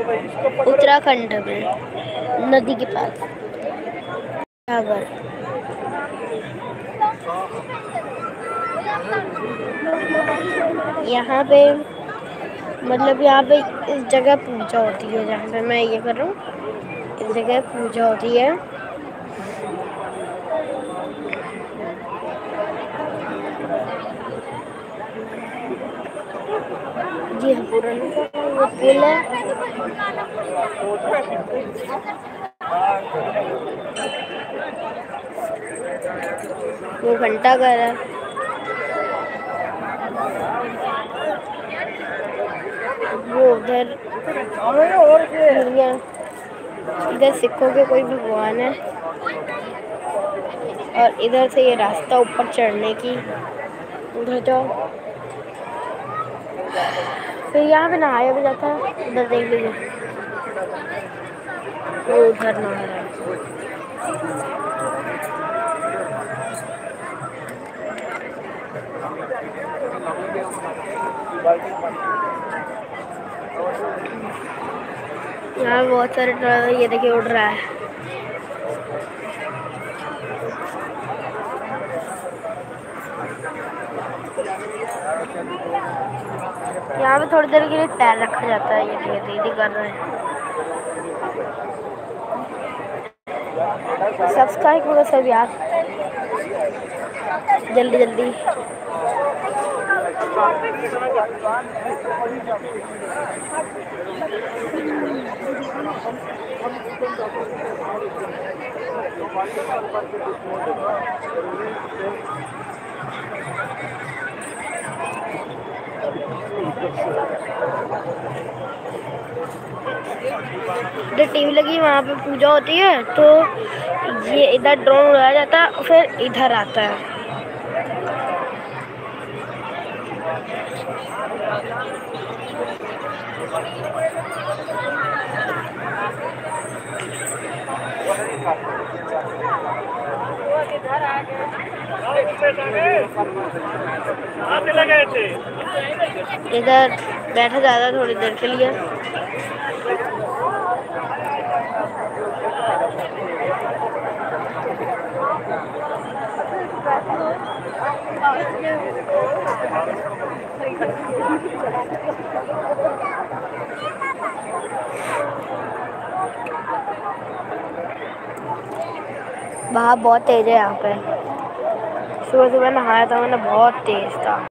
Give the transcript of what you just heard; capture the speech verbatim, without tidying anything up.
उत्तराखंड में नदी के पास सागर। यहाँ पे मतलब यहाँ पे इस जगह पूजा होती है जहाँ पे मैं ये कर रहा हूँ, इस जगह पूजा होती है। जी हाँ, पुराना वो पुल है। वो घंटा घर है। वो उधर इधर सिखों के कोई भगवान है और इधर से ये रास्ता ऊपर चढ़ने की, उधर जाओ। फिर यहाँ पे नहाया भी जाता है, उधर देख लीजिए वो उधर नहा रहा है। यहाँ बहुत सारे ये देखिए उड़ रहा है। यहाँ पे थोड़ी देर के लिए पैर रखा जाता है। ये देखिए दीदी कर रहे हैं। सब्सक्राइब करो सब यार, जल्दी जल्दी। इधर टीवी लगी, वहाँ पे पूजा होती है, तो ये इधर ड्रोन उड़ाया जाता है, फिर इधर आता है। इधर बैठा जाता थोड़ी देर के लिए। वहाँ बहुत तेज है। यहाँ पे सुबह सुबह नहाया था मैंने, बहुत तेज था।